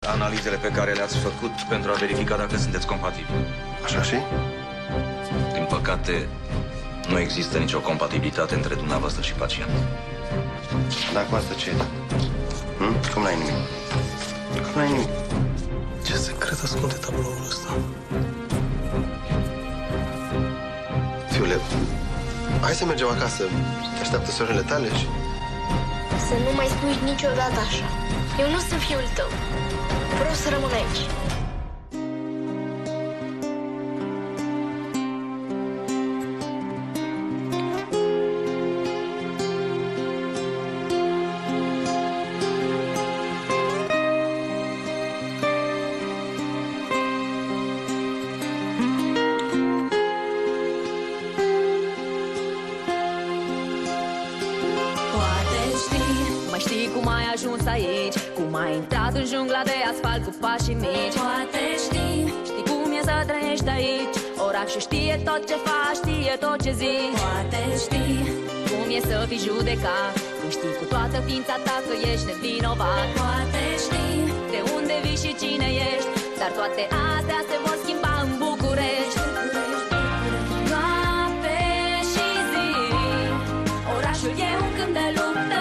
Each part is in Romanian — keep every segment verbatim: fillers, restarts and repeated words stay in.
Analizele pe care le-ați făcut pentru a verifica dacă sunteți compatibili. Așa și? Din păcate, nu există nicio compatibilitate între dumneavoastră și pacient. Dar cu asta ce e? Hm? Cum n-ai nimic? Cum n-ai nimic? Ce secret ascunde tabloul ăsta? Fiule, hai să mergem acasă. Te așteaptă sorele tale și... Să nu mai spui niciodată așa. Eu nu sunt fiul tău. Vreau să rămân aici. Ajuns aici, cum ai intrat în jungla de asfalt cu pașii mici. Poate știi, știi cum e să trăiești aici. Oraș și știe tot ce faci, știe tot ce zici. Poate știi cum e să fii judecat, când știi cu toată ființa ta că ești nevinovat. Poate știi de unde vii și cine ești, dar toate astea se vor schimba în București. Noapte și zi, orașul e un câmp de luptă.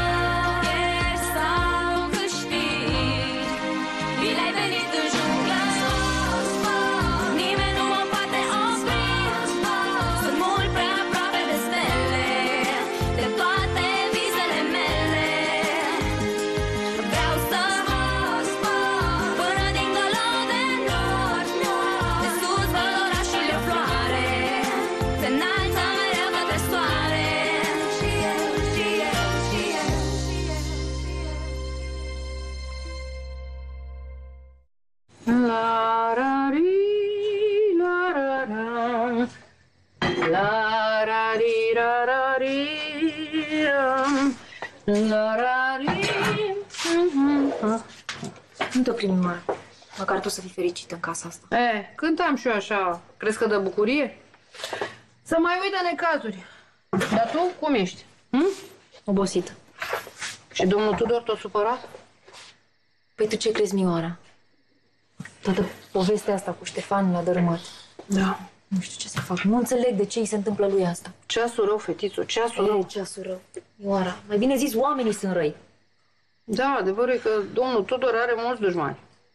Nu te oprim, Ioana. Măcar tu să fii fericită în casa asta. E, cântam și eu așa. Crezi că dă bucurie? Să mai uit de necazuri. Dar tu cum ești? Hm? Obosită. Și domnul Tudor tot supărat? Păi tu ce crezi, Mioara? Toată povestea asta cu Ștefan l-a dărâmat. Da. Nu știu ce să fac. Nu înțeleg de ce îi se întâmplă lui asta. Ceasul rău, fetițo, ceasul e, rău. ceasul rău. Mioara, mai bine zis, oamenii sunt răi. Da, adevărul e că domnul Tudor are mulți dușmani.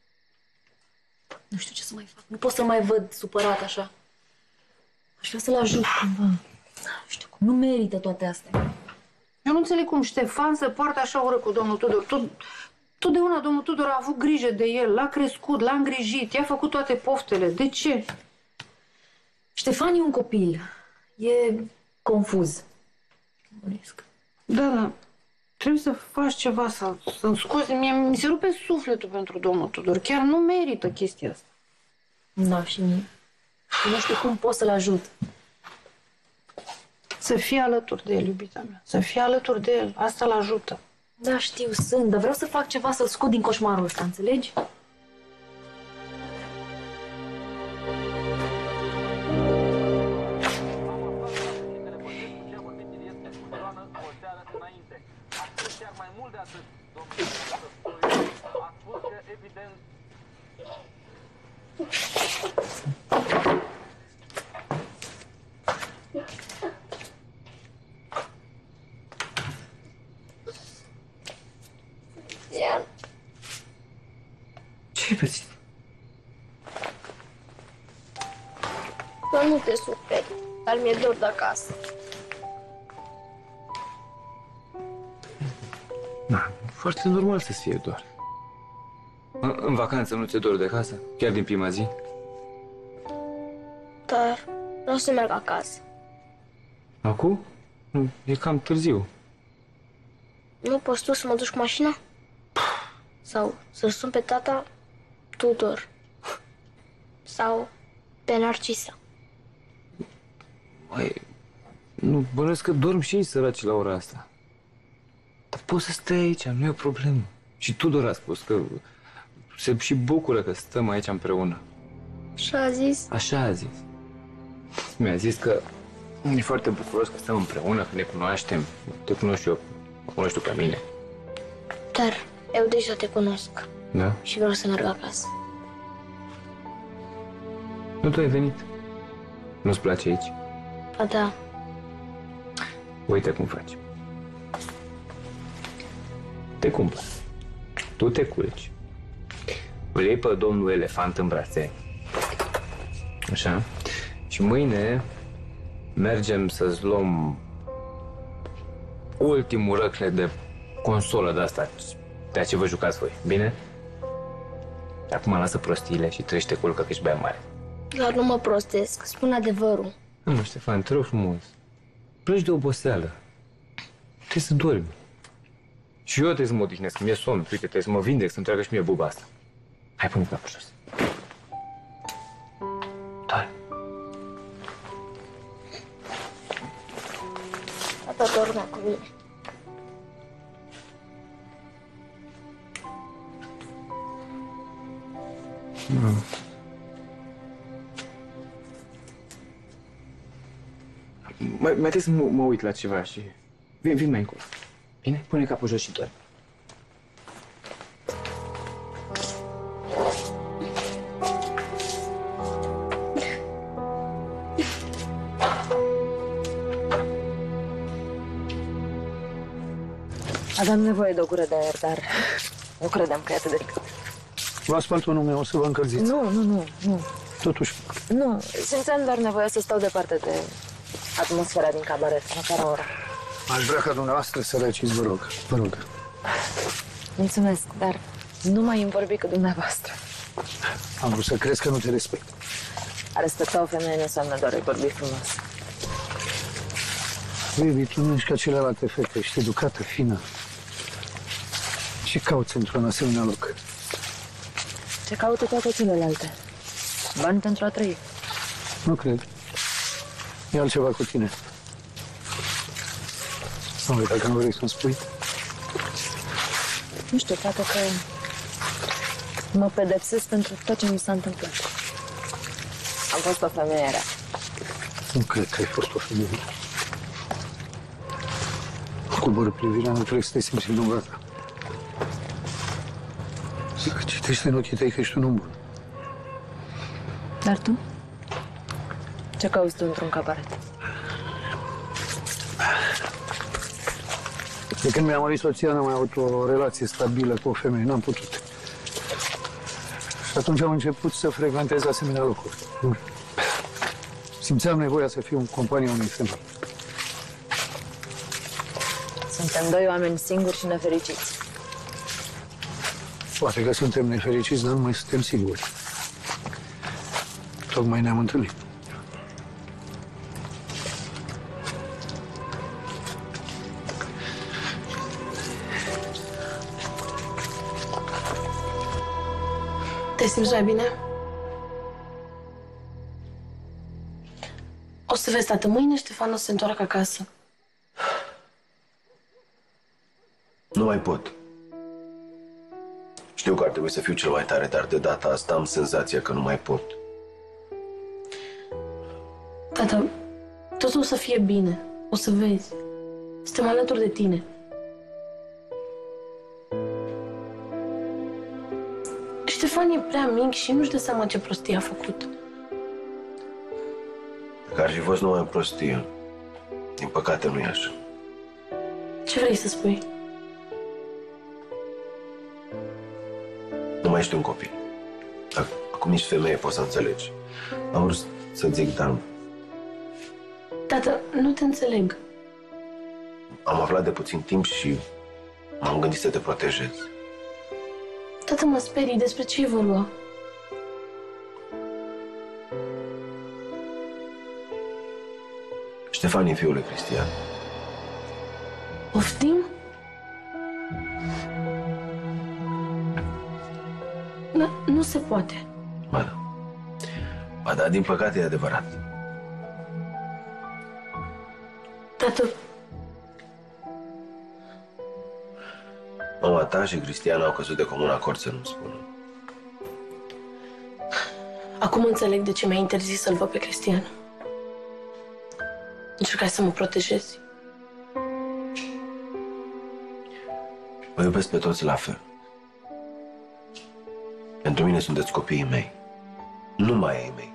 Nu știu ce să mai fac. Nu pot să mai văd supărat așa. Aș vrea să-l ajut cumva. Nu știu cum. Nu merită toate astea. Eu nu înțeleg cum Ștefan se poartă așa urât cu domnul Tudor. Tot, totdeauna domnul Tudor a avut grijă de el, l-a crescut, l-a îngrijit, i-a făcut toate poftele. De ce? Ștefan e un copil. E confuz. Da, da. Trebuie să faci ceva, să, să-mi scoți. Mie, mi se rupe sufletul pentru domnul Tudor. Chiar nu merită chestia asta. Da, și mie. Și nu știu cum pot să-l ajut. Să fii alături de el, iubita mea. Să fii alături de el. Asta îl ajută. Da, știu, sunt, dar vreau să fac ceva să-l scot din coșmarul ăsta, înțelegi? Ce-ai pățit? Doar nu te superi, dar mi-e dor de acasă. Da, foarte normal să-ți fie doar. În, în vacanță nu ți-e dor de acasă? Chiar din prima zi? Dar vreau să merg acasă. Acum? Nu, e cam târziu. Nu poți tu să mă duci cu mașina? Sau să sun pe tata Tudor? Sau pe Narcisa? Măi, nu bănuiesc că dorm și ei săraci la ora asta. Dar poți să stai aici, nu e o problemă. Și Tudor a spus că se și bucură că stăm aici împreună. Așa a zis? Așa a zis. Mi-a zis că e foarte bucuros că stăm împreună, că ne cunoaștem. Te cunosc eu, mă cunoști tu pe mine. Dar eu deja te cunosc. Da? și vreau să merg acasă. Nu tu ai venit? Nu-ți place aici? Ba da, Uite cum faci. Te cumpăr. Tu te culci. Îl iei pe domnul elefant în brațe. Așa. Și mâine mergem să-ți luăm ultimul răcnet de consolă de asta, de ce vă jucați voi, bine? Acum lasă prostiile și treci te culcă că ești bea mare. doar nu mă prostesc, spun adevărul. Nu, mă, Ștefan, te rog frumos. Pleci de oboseală. Trebuie să dormi. Și eu trebuie să mă odihnesc, mi-e somn. Uite, trebuie să mă vindec, să-mi treacă și mie buba asta. Hai, pune capul jos. Doar. Tata dormea cu mine. Mai, mai trebuie să mă, mă uit la ceva și... Vin, vin mai încolo. Bine? Pune capul jos și dormi. Aveam nevoie de o gură de aer, dar nu credeam că e atât de ridicat. Vă asfaltul meu, o să vă încălziți. Nu, nu, nu, nu. Totuși, Nu, simțeam doar nevoia să stau departe de atmosfera din cabaret, măcar o oră. aș vrea ca dumneavoastră să răciți, vă rog. Vă rog. Mulțumesc, dar nu mai îmi vorbi cu dumneavoastră. Am vrut să crezi că nu te respect. A respecta o femeie nu înseamnă doar a vorbi frumos. Baby, tu nu ești ca celelalte fete, ești educată, fină. Ce cauți într-un asemenea loc? Ce caută toate celelalte? Bani pentru a trăi. Nu cred. E altceva cu tine. Nu, dacă nu vrei să-mi spui. Nu știu, poate că mă pedepsesc pentru tot ce mi s-a întâmplat. Am fost o femeie rea. Nu cred că ai fost o femeie. Coboră privirea, nu trebuie să te simți vinovată. Să citește în ochii tăi că ești un om bun. Dar tu? Ce cauți tu într-un cabaret? De când mi-am murit soția, n-am mai avut o relație stabilă cu o femeie, n-am putut. Și atunci am început să frecventez asemenea locuri. Simțeam nevoia să fiu în compania unei femei. Suntem doi oameni singuri și nefericiți. Poate că suntem nefericiți, dar nu mai suntem singuri. Tocmai ne-am întâlnit. Te simți mai bine? O să vezi, tată, mâine Ștefan o să se întoarcă acasă. Nu mai pot. Știu că ar trebui să fiu cel mai tare, dar de data asta am senzația că nu mai pot. Tată, totul o să fie bine. O să vezi. Suntem alături de tine. Ștefan e prea mic și nu-și dă seama ce prostie a făcut. Dacă ar fi fost numai prostie. Din păcate nu e așa. Ce vrei să spui? Nu mai ești un copil. Acum nici femeie poți să înțelegi. Am vrut să zic, dar Tată, nu te înțeleg. am aflat de puțin timp și m-am gândit să te protejez. Tată, mă sperii. Despre ce e vorba? Ștefan e fiul lui Cristian. Poftim? Nu, nu se poate. Ba da. Ba da, din păcate e adevărat. Tată, Mama ta și Cristian au căzut de comun acord să nu-mi spună. acum înțeleg de ce mi-ai interzis să-l văd pe Cristian. Încercai să mă protejezi. Mă iubesc pe toți la fel. Pentru mine sunteți copiii mei. Numai ai mei.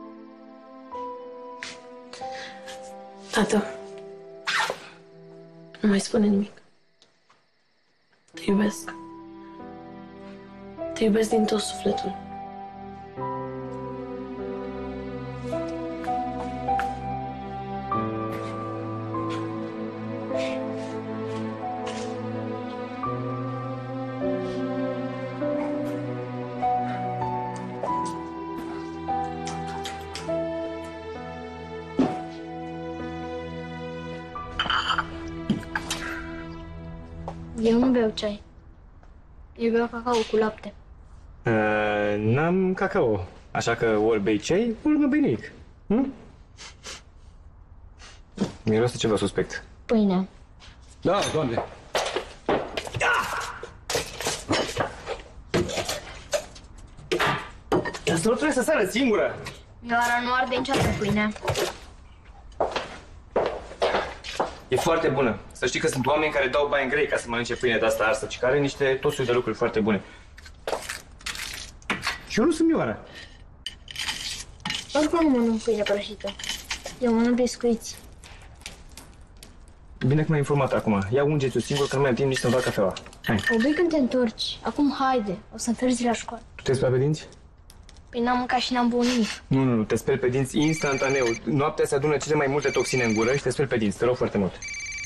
Tată, nu mai spune nimic. Te iubesc. Te iubesc din tot sufletul. Eu nu beau ceai. Eu beau cacao cu lapte. Uh, n-am cacao, așa că ori bei ceai, ori nu bei nimic. Hm? Miroase ceva suspect. Pâine. Da, doamne. Dar să nu trebuie să sară singură. Mioara nu arde niciodată pâinea. E foarte bună. Să știi că sunt oameni care dau bani grei ca să mănânce pâine de asta arsă, ci care are niște tot soiul de lucruri foarte bune. Și eu nu sunt Mioara. Oricum nu mănânc pâine prăjită. Eu mănânc biscuiți. Bine că m-ai informat acum. Ia ungeți-o singur că nu mai am timp nici să-mi fac cafeaua. Hai. O bei când te întorci. Acum haide. O să întârzi la școală. Tu te speli pe dinți? Păi n-am mâncat și n-am băut nimic. Nu, nu, nu. Te speli pe dinți instantaneu. Noaptea se adună cele mai multe toxine în gură și te speli pe dinți. Te rog foarte mult.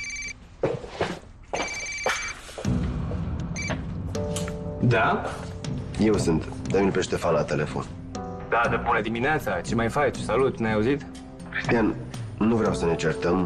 Da? Eu sunt. Dă-mi pe Ștefan la telefon. Da, de bună dimineața. Ce mai faci? Salut, n-ai auzit? Cristian, nu vreau să ne certăm.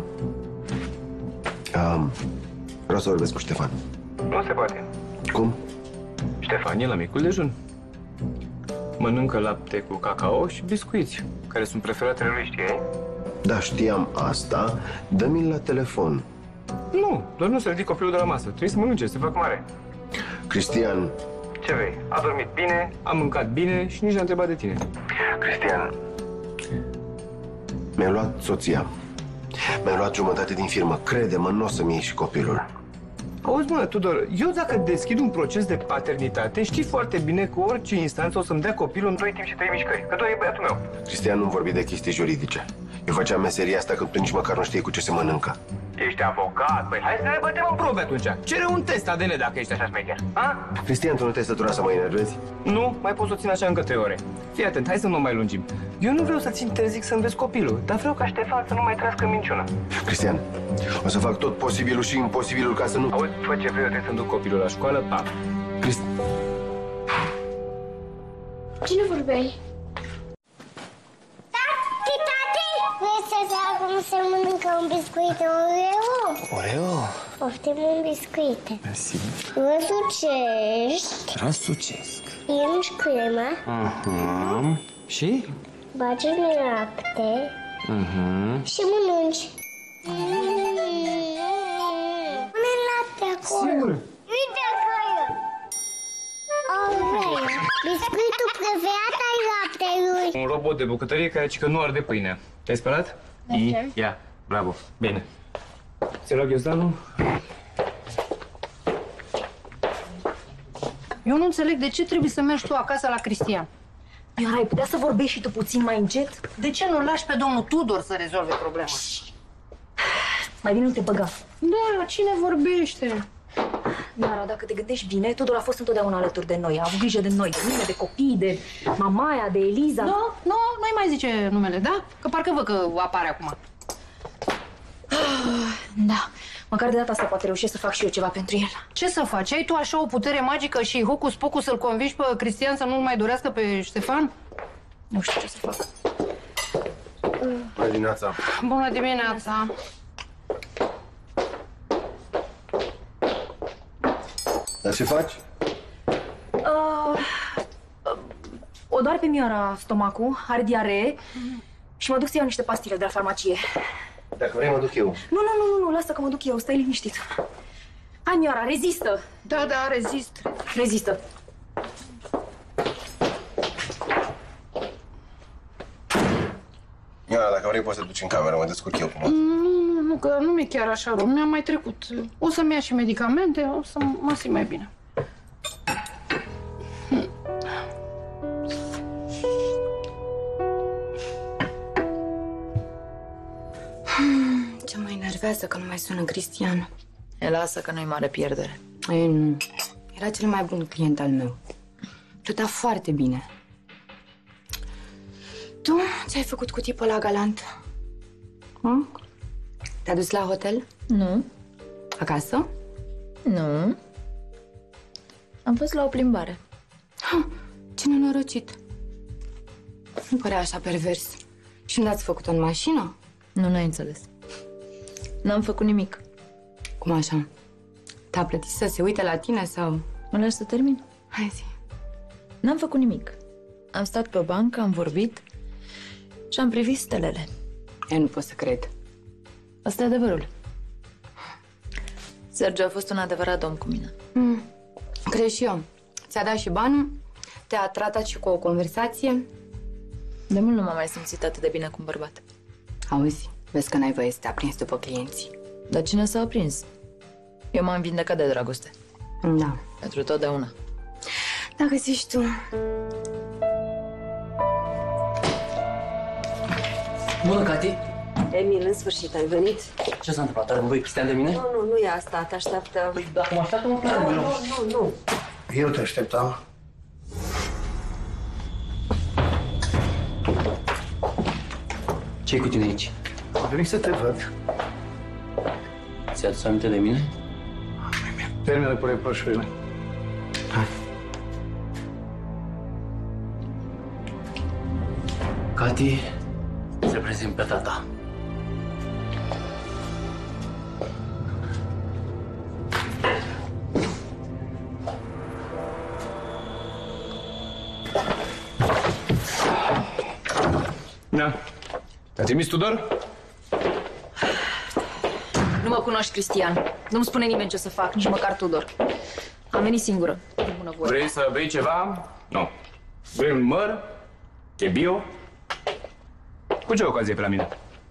Um, vreau să vorbesc cu Ștefan. Nu se poate. Cum? Ștefan e la micul dejun. Mănâncă lapte cu cacao și biscuiți, care sunt preferatele lui, știi? Da, știam asta. Dă-mi la telefon. Nu, doar nu să ridic copilul de la masă. Trebuie să mănânce, să se fac mare. Cristian. Ce vrei? A dormit bine, a mâncat bine și nici n-a întrebat de tine. Cristian. Mi-a luat soția. Mi-a luat jumătate din firmă. Crede-mă, nu o să-mi iei și copilul. Auzi, mă, Tudor, eu dacă deschid un proces de paternitate, știi foarte bine că orice instanță o să-mi dea copilul în doi timp și trei mișcări. Că doar e băiatul meu. Cristian, nu vorbi de chestii juridice. Eu făceam meseria asta când tu nici măcar nu știi cu ce se mănâncă. Ești avocat, băi, hai să ne bătem în probe atunci. Cere un test A D N dacă ești așa șmecher. A? Cristian, tu nu te-ai săturat să mă enervezi? Nu, mai pot să o țin așa încă trei ore. Fii atent, hai să nu mai lungim. Eu nu vreau să-ți interzic să înveți copilul, dar vreau ca Ștefan să nu mai trăiască în minciună. Cristian, o să fac tot posibilul și imposibilul ca să nu... Auzi, fă ce vrei, eu trebuie să-mi duc copilul la școală, pa. Cristian... Cine vorbeai? Tati, tati! Vrei să fac cum se mănâncă un biscuit Oreo? Oreo? Poftim un biscuit. Mersi. Răsucești. Răsucesc. Iergi crema. Mhm. Și? Bagi în lapte. Mhm. Și mănânci. Pune lapte acolo. Sigur. Uite acolo. Oreo. Biscuitul preferat al laptelui. Un robot de bucătărie care zice că nu arde pâinea. Te-ai sperat? Mergem. Ia, bravo, bine. Ți rog ghiozdanul? Eu nu înțeleg de ce trebuie să mergi tu acasă la Cristian. Iar ai putea să vorbești și tu puțin mai încet? De ce nu lași pe domnul Tudor să rezolve problema? Mai bine nu te băga. Da, cine vorbește? Iara, dacă te gândești bine, Tudor a fost întotdeauna alături de noi. A avut grijă de noi, de mine, de copii, de mamaia, de Eliza. Nu, nu, nu-i mai zice numele, da? Că parcă văd că apare acum. Da, măcar de data asta poate reuși să fac și eu ceva pentru el. Ce să faci? Ai tu așa o putere magică și hocus-pocus să-l convingi pe Cristian să nu-l mai dorească pe Ștefan? Nu știu ce să fac. Bună dimineața. Bună dimineața. Dar ce faci? Uh, uh, o doare pe Miara stomacul, are diaree și mă duc să iau niște pastile de la farmacie. Dacă vrei, mă duc eu. Nu, nu, nu, nu, lasă că mă duc eu, stai liniștit. Hai, Miara, rezistă! Da, da, rezist. Rezistă. Ioana, dacă vrei, poți să duci în cameră, mă descurc eu cu mă. Nu, nu, că nu mi-e chiar așa rău. Mi-am mai trecut. O să-mi ia și medicamente, o să mă simt mai bine. enervează că nu mai sună Cristian. E, lasă că nu-i mare pierdere. Ei, nu. Era cel mai bun client al meu. Plătea foarte bine. Tu ce ai făcut cu tipul ăla galant? Hm? Te-a dus la hotel? Nu. Acasă? Nu. Am fost la o plimbare. Ha, ce nenorocit. Nu părea așa pervers. Și unde ați făcut-o, în mașină? Nu, n-ai înțeles. N-am făcut nimic. Cum așa? Te-a plătit să se uite la tine sau... Mă lași să termin? Hai zi. N-am făcut nimic. Am stat pe bancă, am vorbit și am privit stelele. Eu nu pot să cred. Asta e adevărul. Sergiu a fost un adevărat domn cu mine. Mm. Cred și eu. Ți-a dat și banul, te-a tratat și cu o conversație. De mult nu m-am mai simțit atât de bine cu un bărbat. Auzi, vezi că n-ai voie să te aprinzi după clienții. Dar cine s-a aprins? Eu m-am vindecat de dragoste. Da. Pentru totdeauna. Dacă zici tu. Bună, Cati! Emil, în sfârșit ai venit? Ce s-a întâmplat? Are nevoie Cristian de mine? Nu, nu, nu e asta, te așteaptă... Păi, dacă mă așteaptă, mă plec. Nu, nu, nu, nu. Eu te așteptam. Ce-i cu tine aici? Am venit să te văd. Ți-a adus aminte de mine? Termină cu reproșurile. Hai. Cati, se prezint pe tata. Da. Te-a trimis Tudor? Nu mă cunoști, Cristian. Nu-mi spune nimeni ce să fac, nici măcar Tudor. Am venit singură, de bună voie. Vrei să bei ceva? Nu. Vrei un măr? E bio? Cu ce ocazie pe la mine?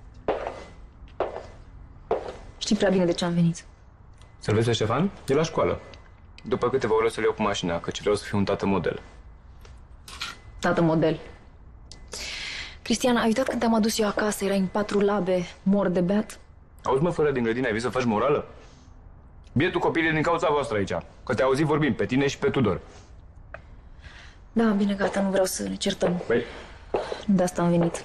Știi prea bine de ce am venit. Să-l vezi pe Ștefan? E la școală. După câteva ore o să-l iau cu mașina, căci vreau să fiu un tată model. Tată model. Cristian, ai uitat când te-am adus eu acasă, erai în patru labe, mor de beat? Auzi, mă, fără din grădină, ai vrut să faci morală? Bietul copil e din cauza voastră aici, că te-ai auzit vorbind pe tine și pe Tudor. Da, bine, gata, nu vreau să ne certăm. Băi. De asta am venit.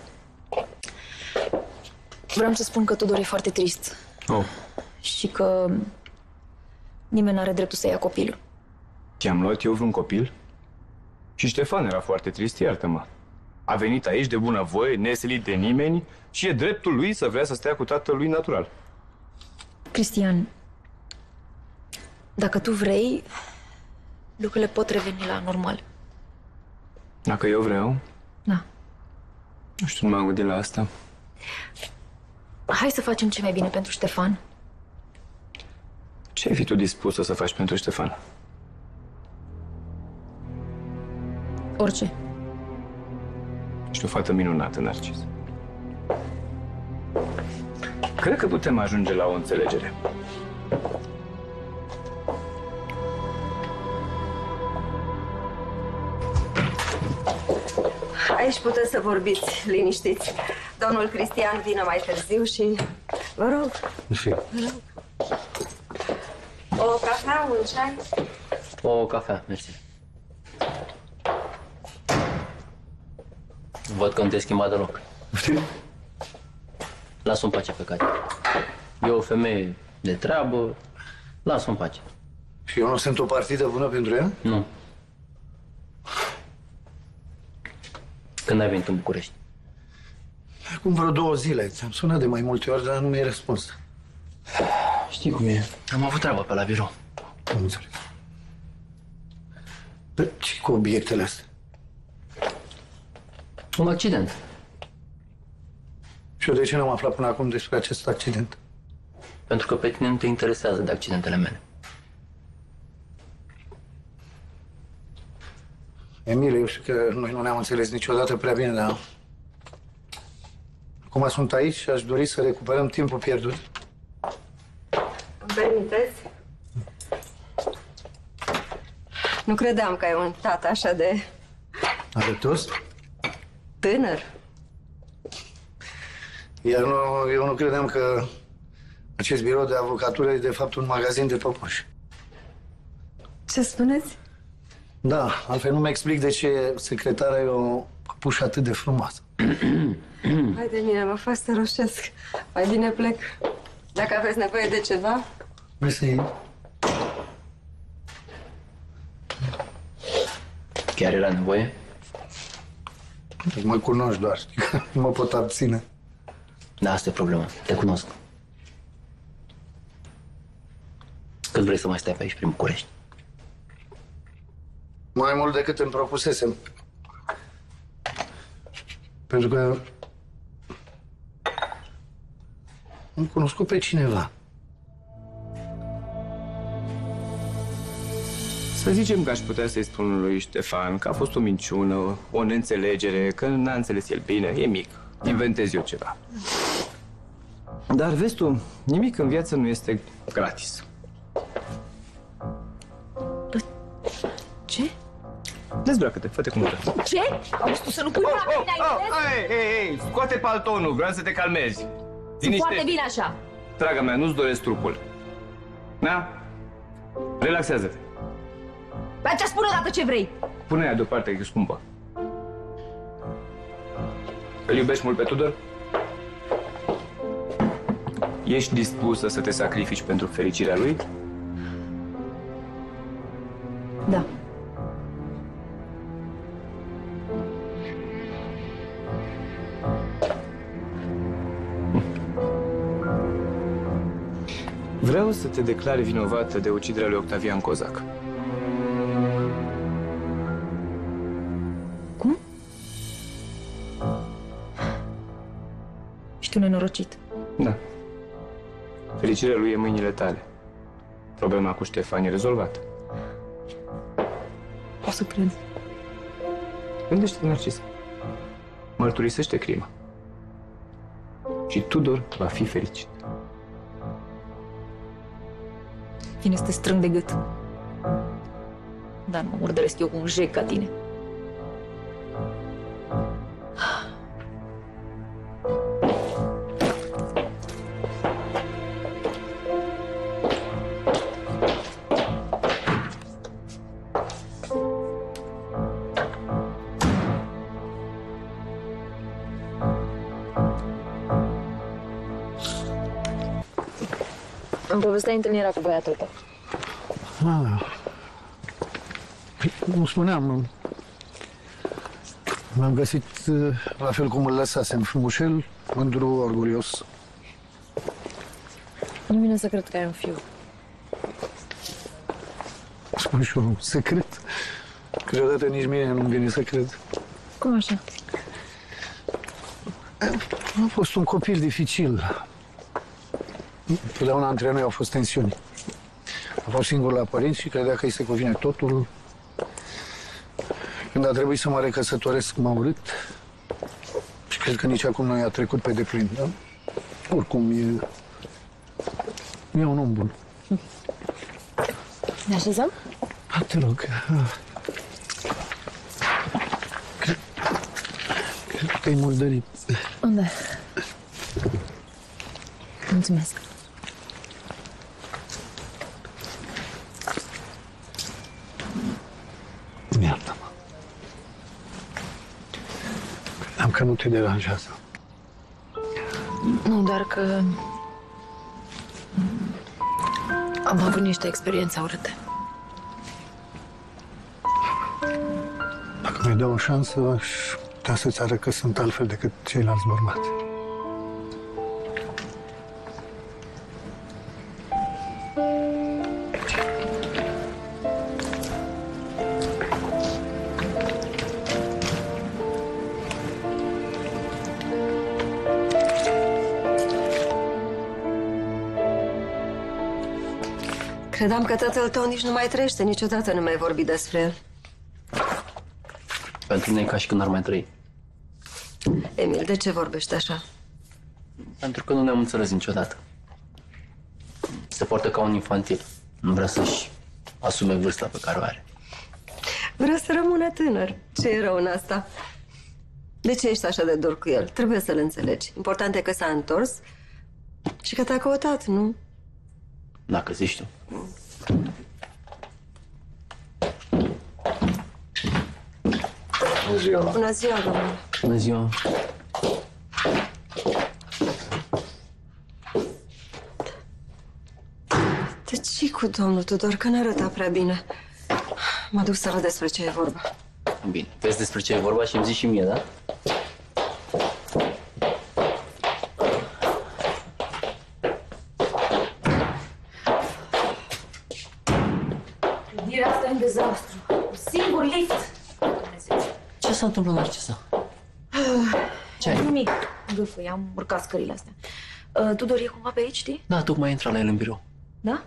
Vreau să spun că Tudor e foarte trist. Oh. Și că nimeni nu are dreptul să ia copilul. Ți-am luat eu vreun copil? Și Ștefan era foarte trist, iartă-mă. A venit aici de bunăvoie, neselit de nimeni și e dreptul lui să vrea să stea cu tatăl lui natural. Cristian, dacă tu vrei, lucrurile pot reveni la normal. Dacă eu vreau? Da. Nu știu, nu m-am gândit la asta. Hai să facem ce mai bine pentru Ștefan. Ce ai fi tu dispusă să faci pentru Ștefan? Orice. Ești o fată minunată, Narcis. Cred că putem ajunge la o înțelegere. Aici puteți să vorbiți liniștiți. Domnul Cristian vine mai târziu și... Vă rog. Și Vă rog. O cafea, un ceai? o cafea, mersi. Văd că nu te-ai schimbat deloc. Lasă-o în pace pe Cati. E o femeie de treabă, lasă-o în pace. Și eu nu sunt o partidă bună pentru ea? Nu. Când ai venit în București? Acum vreo două zile. Ți-am sunat de mai multe ori, dar nu mi-ai răspuns. Știi cum e? Am avut treabă pe la birou. Nu înțeleg. Dar ce cu obiectele astea? Un accident. Și eu de ce n-am aflat până acum despre acest accident? Pentru că pe tine nu te interesează de accidentele mele. Emile, eu știu că noi nu ne-am înțeles niciodată prea bine, dar... Acum sunt aici și aș dori să recuperăm timpul pierdut. Îmi permiteți? Nu credeam că ai un tată așa de... Arătos? tânăr. Iar nu, eu nu credeam că Acest birou de avocatură e de fapt un magazin de păpuși. Ce spuneți? Da, altfel nu-mi explic de ce secretara e o păpușă atât de frumoasă. Hai de mine, mă fac să roșesc. Mai bine plec. Dacă aveți nevoie de ceva... Vrei să iei? Chiar era nevoie? Mă cunoști doar, știi că nu mă pot abține. Da, asta e problema. Te cunosc. Cât vrei să mai stai pe aici, prin București? Mai mult decât îmi propusesem. Pentru că am cunoscut pe cineva. Să zicem că aș putea să-i spun lui Ștefan că a fost o minciună, o neînțelegere, că n-a înțeles el bine, e mic. Inventez eu ceva. Dar vezi tu, nimic în viață nu este gratis. Ce? Dezbracă-te, fă-te cum vrei. Ce? Auzi, tu să nu pui mâna pe mine aici? Ei, ei, ei, scoate paltonul, vreau să te calmezi. Sunt foarte bine așa. Draga mea, nu-ți doresc trupul. Da? Relaxează-te. Pe aceea spune odată ce vrei. Pune aia deoparte, că e scumpă. Îl iubești mult pe Tudor? Ești dispusă să te sacrifici pentru fericirea lui? Da. Vreau să te declari vinovată de uciderea lui Octavian Cozac. Cum? Ești un nenorocit. Da. Fericirea lui e în mâinile tale. Problema cu Ștefan e rezolvată. O să cred. Gândește-te, Narcis. Mărturisește crima. Și Tudor va fi fericit. Vine să te strâng de gât. Dar mă murdăresc eu cu un jec ca tine. Îmi povesteai întâlnirea cu băiatul tău. Ah. Cum spuneam, m-am găsit la fel cum îl lăsasem, frumușel, mândru, orgolios. Nu vine să cred că ai un fiu. Spun și eu un secret. Câteodată nici mie nu-mi vine să cred. Cum așa? A fost un copil dificil. Totdeauna între noi au fost tensiuni. A fost singur la părinți și credea că îi se cuvine totul. Când a trebuit să mă recăsătoresc, m-a urât. Și cred că nici acum nu i-a trecut pe deplin, da? Oricum, e... e un om bun. Ne așezăm? Ah, te rog. Cred, cred că te-ai murdărit. Unde? Mulțumesc. Iartă-mă. Credeam că nu te deranjează. Nu, doar că am avut niște experiențe urâte. Dacă mi-ai dă o șansă, aș putea să-ți arăt că sunt altfel decât ceilalți bărbați. Credeam că tatăl tău nici nu mai trăiește, niciodată nu mi-ai vorbit despre el. Pentru mine e ca și când ar mai trăi. Emil, de ce vorbești așa? Pentru că nu ne-am înțeles niciodată. Se poartă ca un infantil. Nu vrea să-și asume vârsta pe care o are. Vrea să rămână tânăr. Ce e rău în asta? De ce ești așa de dur cu el? Trebuie să-l înțelegi. Important e că s-a întors Și că te-a căutat, nu? Dacă zici tu. Bună ziua. Bună ziua, domnule. Bună ziua. De ce cu domnul Tudor? Că n-arăta prea bine. Mă duc să văd despre ce e vorba. Bine, vezi despre ce e vorba și îmi zici și mie, da? Clădirea asta e un dezastru. Un singur lift. Ce s-a întâmplat, Narcisa? Ce ai? Nimic. Gâfâi, am urcat scările astea. Uh, Tudor e cumva pe aici, știi? Da, tocmai intra la el în birou. Da?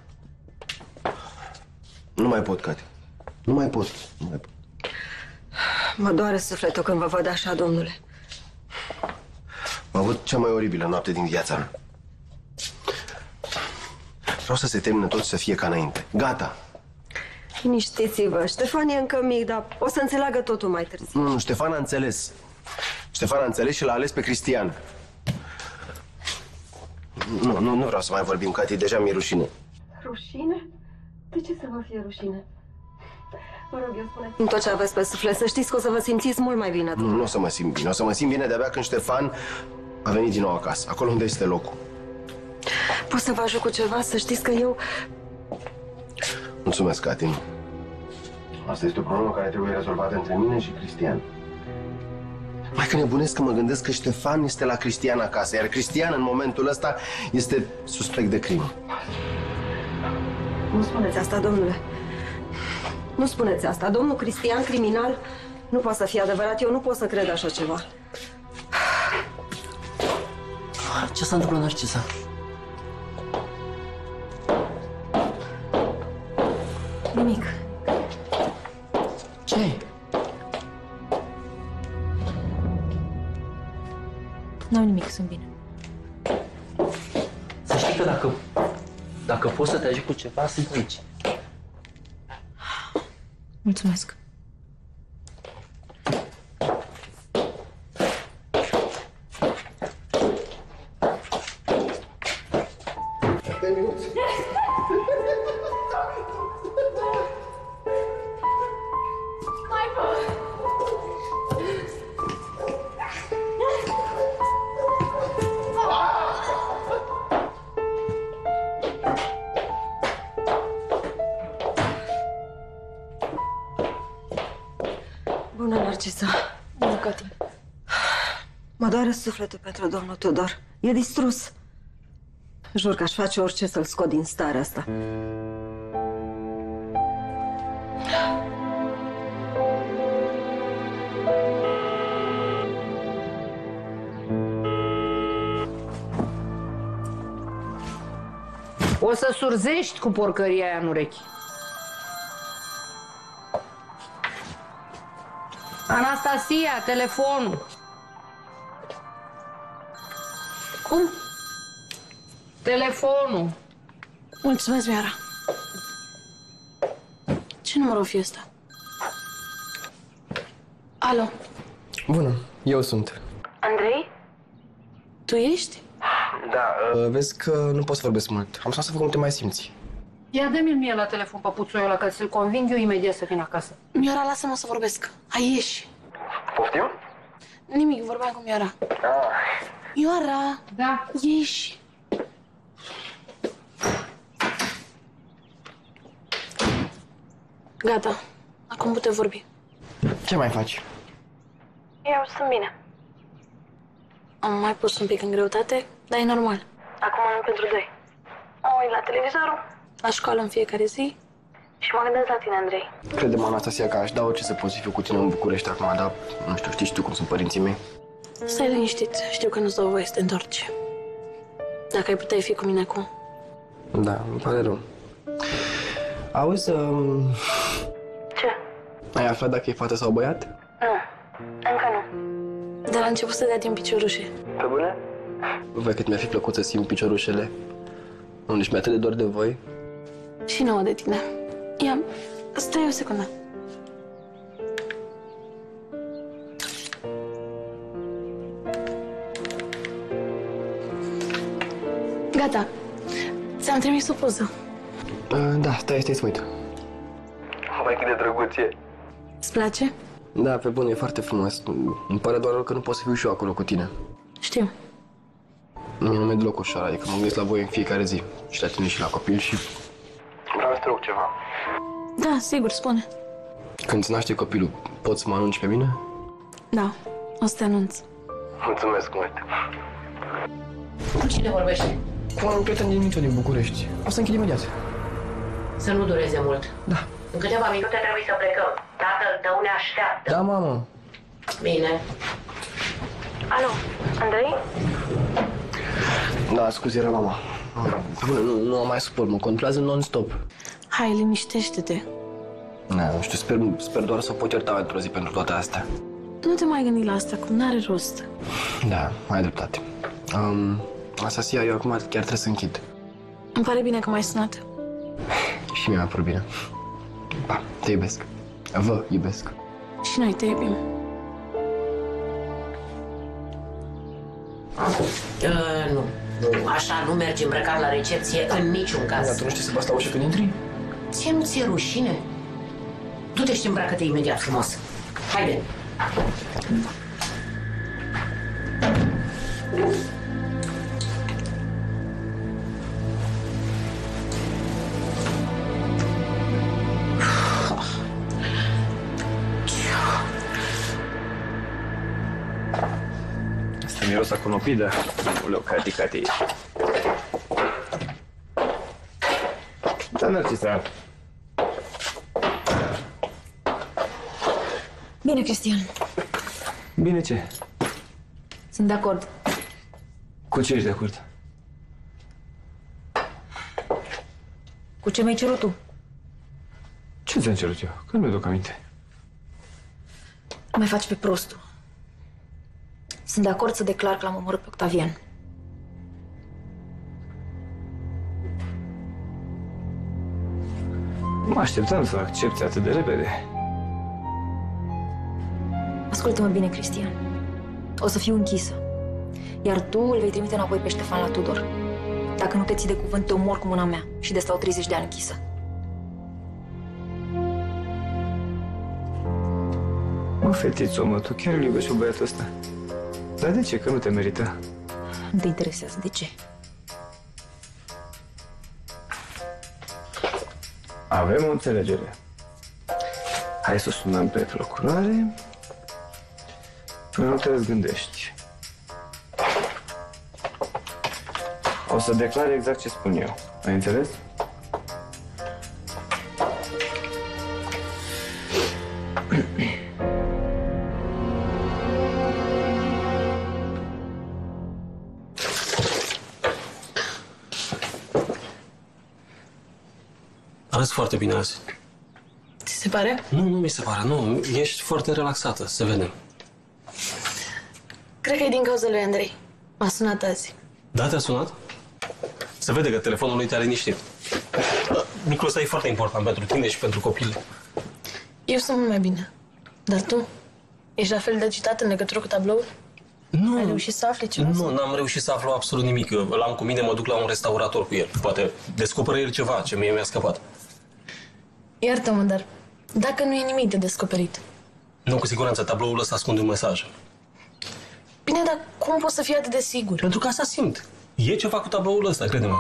Nu mai pot, Cati. Nu mai pot. Nu mai pot. Mă doare sufletul când vă văd așa, domnule. Am avut cea mai oribilă noapte din viața mea. Vreau să se termine tot și să fie ca înainte. Gata. Liniștiți-vă. Ștefan e încă mic, dar o să înțeleagă totul mai târziu. Nu, nu, Ștefan a înțeles. Ștefan a înțeles și l-a ales pe Cristian. Nu, nu, nu vreau să mai vorbim, Cati, deja mi-e rușine. Rușine? De ce să vă fie rușine? Vă rog, eu spuneți tot ce aveți pe suflet. Să știți că o să vă simțiți mult mai bine. Nu, nu o să mă simt bine. O să mă simt bine de-abia când Ștefan a venit din nou acasă, acolo unde este locul. Pot să vă ajut cu ceva? Să știți că eu... Mulțumesc, Cati. Asta este o problemă care trebuie rezolvată între mine și Cristian. Mai că nebunesc că mă gândesc că Ștefan este la Cristian acasă, iar Cristian în momentul ăsta este suspect de crimă. Nu spuneți asta, domnule. Nu spuneți asta. Domnul Cristian, criminal, nu poate să fie adevărat. Eu nu pot să cred așa ceva. Ce s-a întâmplat, Narcisa? Nimic. Ce? N-am nimic, sunt bine. Să știi că dacă, dacă poți să te ajut cu ceva, sunt aici. Mulțumesc. Bună, Narcisa. Bună, Cati. Mă doare sufletul pentru domnul Tudor. E distrus. Jur că aș face orice să-l scot din starea asta. O să surzești cu porcăria aia în urechi. Anastasia, telefonul. Cum? Telefonul. Mulțumesc, Miara. Ce număr o fi ăsta? Alo, Bună, eu sunt. Andrei? Tu ești? Da, uh, vezi că nu pot să vorbesc mult. Am stat să văd cum te mai simți. Ia dă-mi-l mie la telefon, papuțul ăla, ca să-l conving eu imediat să vin acasă. Miara, lasă-mă să vorbesc. Hai, ieși. Poftim? Nimic, vorbeam cu Miara. Ah. Miara! Da? Ieși. Gata. Acum putem vorbi. Ce mai faci? Eu sunt bine. Am mai pus un pic în greutate, dar e normal. Acum am pentru doi. Mă uit la televizorul, la școală în fiecare zi și mă gândesc la tine, Andrei. Crede-mă, Anastasia, că aș da orice să pot să fiu cu tine în București acum, dar nu știu, știi și tu cum sunt părinții mei. Stai liniștit, știu că nu-ți dau voie să te întorci. Dacă ai putea fi cu mine acum. Da, îmi pare rău. Auzi, um... Ce? ai aflat dacă e fată sau băiat? Nu, încă nu. Dar a început să dea din piciorușe. Pe bune? Vai, cât mi-ar fi plăcut să simt piciorușele. Nu, nici mi-e atât de dor de voi. Și nouă de tine. Ia, stai o secundă. Gata. Ți-am trimis o poză. Uh, da, stai, stai să mă uit. Mai cât de drăguț e. Îți place? Da, pe bune, e foarte frumos. Îmi pare doar că nu pot să fiu și eu acolo cu tine. Știu. Mie nu mi-e deloc ușor, adică mă gândesc la voi în fiecare zi. Și la tine și la copil și... Vreau să te rog ceva. Da, sigur, spune. Când îți naște copilul, poți să mă anunci pe mine? Da, o să te anunț. Mulțumesc mult. Cu cine vorbești? Cu un prieten din Micio din București. O să închid imediat. Să nu dureze mult. Da. În câteva minute trebuie să plecăm. Tatăl tău ne așteaptă. Da, mamă. Bine. Alo, Andrei? Da, scuze, era mama. Bune, nu, nu mă mai suport, mă controlează non-stop. Hai, liniștește-te. Da, nu știu, sper, sper doar să pot ierta într-o zi pentru toate astea. Nu te mai gândi la asta, cum n-are rost. Da, ai dreptate. Um, Anastasia, eu acum chiar trebuie să închid. Îmi pare bine că m-ai sunat. Și mie mi-a părut bine. Pa, te iubesc. Vă iubesc. Și noi te iubim. Uh, nu, nu, așa nu mergi îmbrăcat la recepție în niciun caz. Dar tu nu știi să bați la ușă când intri? Ție nu ți-e rușine? Du-te și îmbracă-te imediat frumos. Haide! Asta miros a conopidă. Uleu, cati, cati. Da, Narcisa. Bine, Cristian. Bine ce? Sunt de acord. Cu ce ești de acord? Cu ce mi-ai cerut tu? Ce ți-am cerut eu? Că nu mi-aduc aminte. Nu mai faci pe prostul. Sunt de acord să declar că l-am omorât pe Octavian. Mă așteptam să accepti atât de repede. Ascultă-mă bine, Cristian. O să fiu închisă. Iar tu îl vei trimite înapoi pe Ștefan la Tudor. Dacă nu te ții de cuvânt, te omor cu mâna mea și de stau treizeci de ani închisă. Mă, fetițo, mă, tu chiar îl iubești pe băiatul ăsta? Dar de ce? Că nu te merită. Nu te interesează. De ce? Avem o înțelegere. Hai să sunăm pe procurare până nu te răzgândești. O să declar exact ce spun eu. Ai înțeles? Arăți foarte bine azi. Ți se pare? Nu, nu mi se pare, nu. Ești foarte relaxată, să vedem. Cred că e din cauza lui Andrei. M-a sunat azi. Da, te-a sunat? Se vede că telefonul lui te-a liniștit. Lucrul ăsta e foarte important pentru tine și pentru copil. Eu sunt mult mai bine. Dar tu? Ești la fel de agitat în legătură cu tabloul? Nu. Ai reușit să afli ceva? Nu, n-am reușit să aflu absolut nimic. Eu l-am cu mine, mă duc la un restaurator cu el. Poate descoperă el ceva ce mie mi-a scăpat. Iartă-mă, dar dacă nu e nimic de descoperit. Nu, cu siguranță, tabloul ăsta ascunde un mesaj. Bine, dar cum poți să fii atât de sigur? Pentru că asta simt. E ceva cu tabloul ăsta, crede-mă.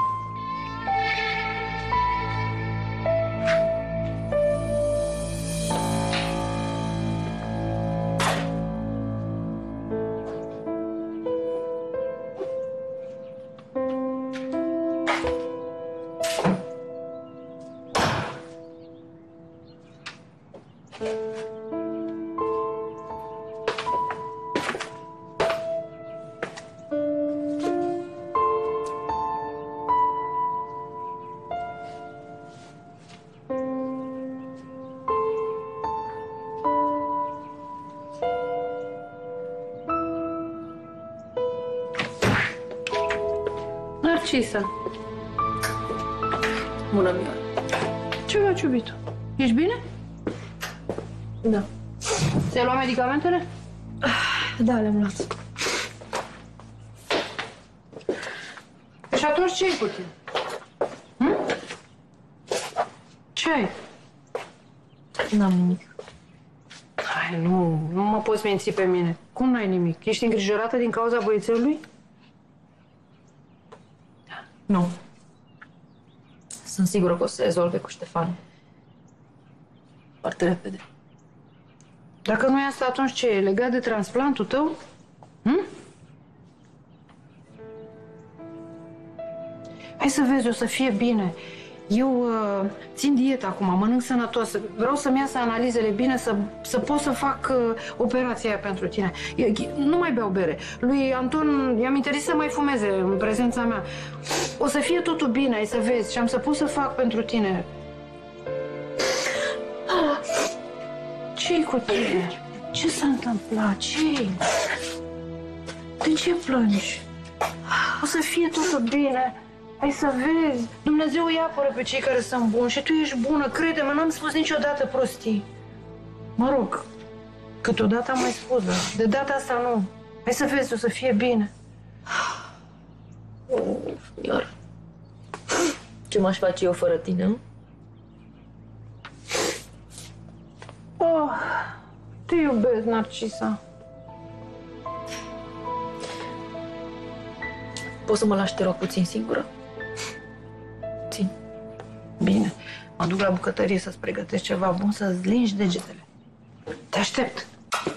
Narcisa. Bună, Mioara. Ce faci, iubito? Ești bine? Da. Ți-ai luat medicamentele? Da, le-am luat. Și Și atunci ce-i cu tine? Hm? Ce ai? N-am nimic. Hai, nu, nu mă poți minți pe mine. Cum n-ai nimic? Ești îngrijorată din cauza băiețelului? Nu. Sunt sigură că o să se rezolve cu Ștefan. Foarte repede. Dacă nu e asta, atunci ce e? Legat de transplantul tău? Hm? Hai să vezi, o să fie bine. Eu uh, țin dietă acum, mănânc sănătos. Vreau să-mi iasă analizele bine, să, să pot să fac uh, operația aia pentru tine. Eu, nu mai beau bere. Lui Anton i-am interzis să mai fumeze în prezența mea. O să fie totul bine, ai să vezi. Și am să pot să fac pentru tine. Ce-i cu tine? Ce s-a întâmplat? Ce-i? De ce plângi? O să fie totul bine. Hai să vezi. Dumnezeu îi apără pe cei care sunt buni și tu ești bună. Crede-mă, n-am spus niciodată prostii. Mă rog, câteodată am mai spus, dar de data asta nu. Hai să vezi, o să fie bine. Iar ce m-aș face eu fără tine, nu? Oh, te iubesc, Narcisa. Poți să mă lași, te rog, puțin singură? Puțin. Bine. Mă duc la bucătărie să-ți pregătesc ceva bun, să-ți lingi degetele. Te aștept.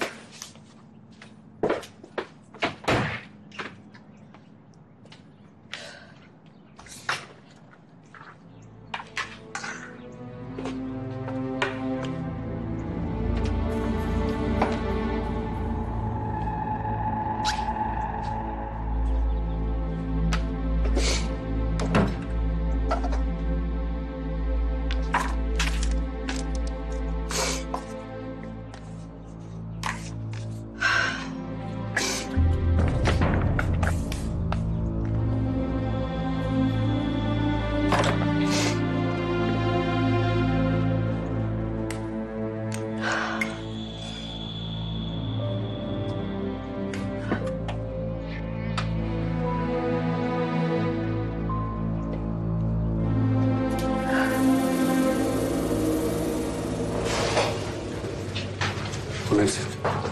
Mulțumesc.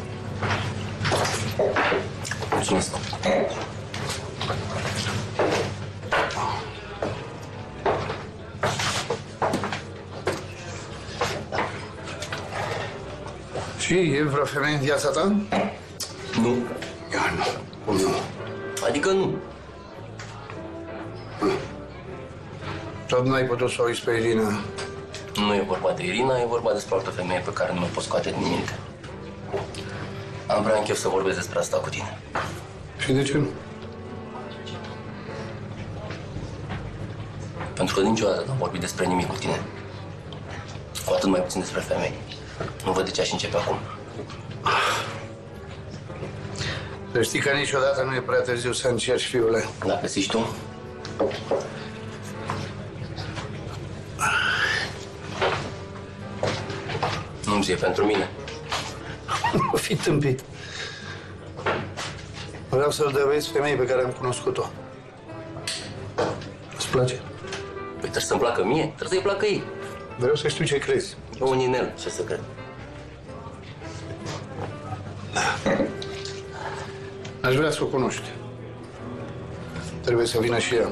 Mulțumesc. Și e vreo femeie în viața ta? Nu. Iar nu. Cum nu? Adică nu. Tot n-ai putut să o uiți pe Irina. Nu e vorba de Irina, e vorba despre altă femeie pe care nu mă pot scoate din minte. Am vrea în chef să vorbesc despre asta cu tine. Și de ce nu? Pentru că niciodată n-am vorbit despre nimic cu tine. Cu atât mai puțin despre femei. Nu văd de ce aș începe acum. Să știi că niciodată nu e prea târziu să încerci, fiule. Dacă zici tu. Nu-mi zi, e pentru mine. Nu fi tâmpit. Vreau să-l dăruiesc femeii pe care am cunoscut-o. Îți place? Păi trebuie să-mi placă mie, trebuie să-i placă ei. Vreau să știu ce crezi. E un inel, ce să cred. Aș vrea să o cunoști. Trebuie să vină și ea.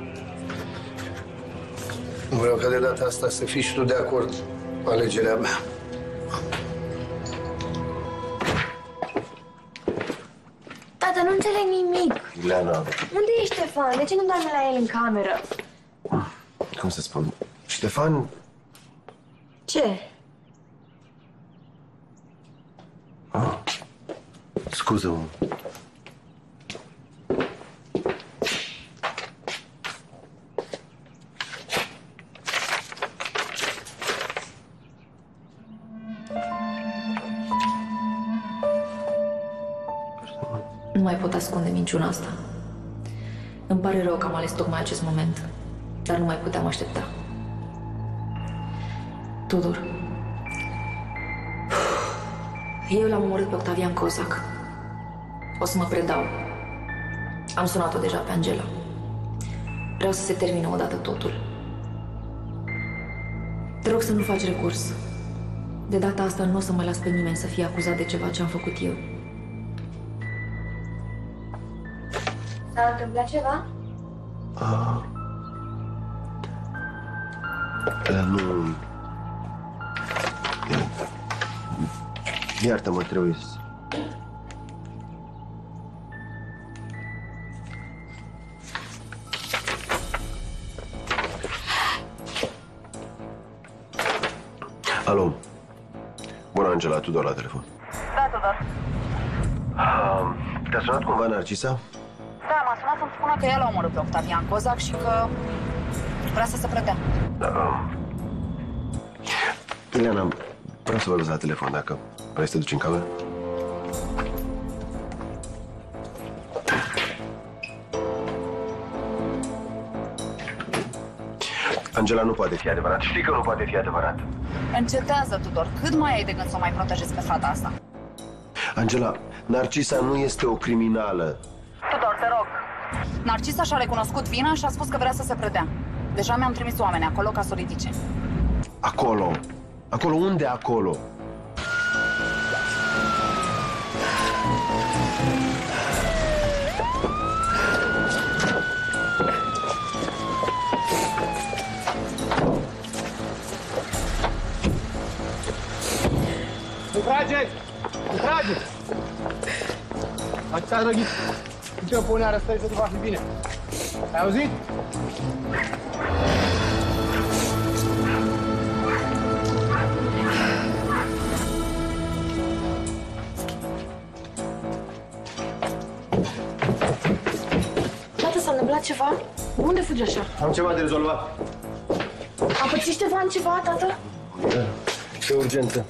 Vreau ca de data asta să fii și tu de acord cu alegerea mea. Tata, nu înțeleg nimic. Ileana, Unde e Ștefan? De ce nu doarme la el în cameră? cum să spun? Ștefan, Ce? scuză-mă. Nu mai pot ascunde minciuna asta. Îmi pare rău că am ales tocmai acest moment, dar nu mai puteam aștepta. Tudor, eu l-am omorât pe Octavian Cozac. O să mă predau. Am sunat-o deja pe Angela. Vreau să se termine odată totul. Te rog să nu faci recurs. De data asta nu o să mă las pe nimeni să fie acuzat de ceva ce am făcut eu. S-a întâmplat ceva? Ah. Nu... Iartă-mă, trebuie să... Alo. Bună, Angela, Tudor la telefon. Da, Tudor. Uh, te-a sunat cumva Narcisa? Da, m-a sunat să-mi spună că el a omorât pe Octavian Cozac și că vrea să se predea. Da. Ileana, vreau să vorbesc la telefon, dacă vrei să te duci în cameră. Angela, nu poate fi adevărat. Știi că nu poate fi adevărat. Încetează, Tudor. Cât mai ai de gând să o mai protejezi pe fata asta? Angela, Narcisa nu este o criminală. Tudor, te rog. Narcisa și-a recunoscut vina și a spus că vrea să se predea. Deja mi-am trimis oameni acolo ca să o ridice. Acolo. Acolo? Unde acolo? Nu trageți! Nu trageți! Ați răghit. Nici o pune arăstări să nu va fi bine. Ai auzit? Tată, s-a întâmplat ceva? Unde fugi așa? Am ceva de rezolvat. A pățit ceva în ceva, tată? Da. E urgentă.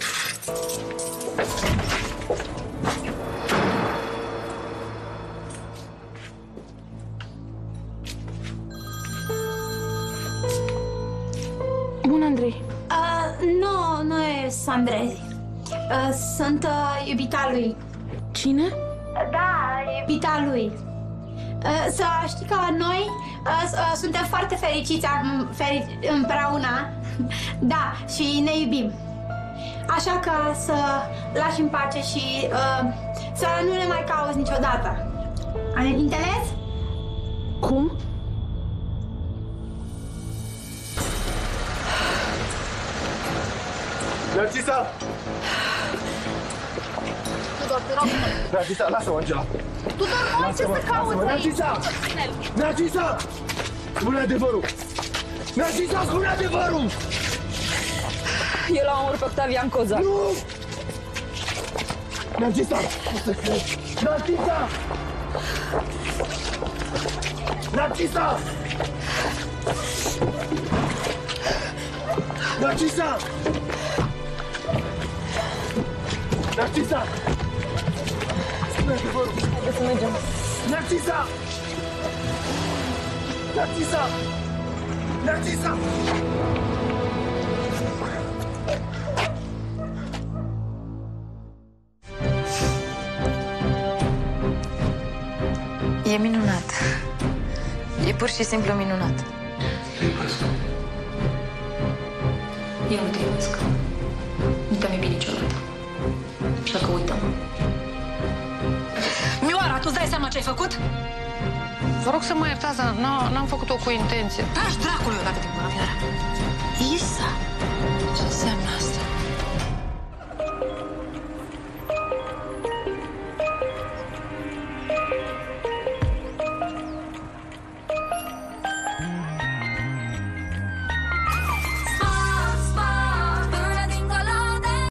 Bun, Andrei. Uh, nu, nu e Andrei. Uh, sunt uh, iubita lui. Cine? Da, iubita lui. Uh, să știi că noi uh, uh, suntem foarte fericiți am, ferici, împreună. Da, și ne iubim. Așa că să lași în pace și uh, să nu ne mai cauți niciodată. Ai înțeles? Cum? Narcisa! Tudor, te rog. Narcisa, lasă-mă, Angela! Tudor, nu ai ce să cauți aici! Narcisa! Narcisa! Spune adevărul! Narcisa, spune adevărul! El a omorât pe Octavian Cozac. Nu! Narcisa! Nu să cred! Narcisa! Narcisa! Narcisa! Narcisa! Spune adevărul! Haideți să mergem. Narcisa! Narcisa! Narcisa! E minunat. E pur și simplu minunat. Eu nu te iubesc. Nu te-am iubit niciodată. Așa că uită-mă. Mioara, tu-ți dai seama ce ai făcut? Vă rog să mă iertați, dar n-am făcut-o cu intenție. Taci dracului odată din bună, Mioara. Isa? Ce înseamnă